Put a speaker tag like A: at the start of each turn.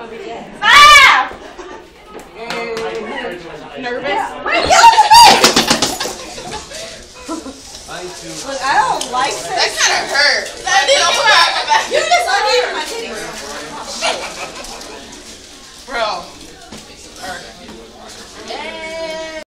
A: Ah! Nervous? Look, I don't like that.
B: That kind of hurt.
A: You just uneven my titty.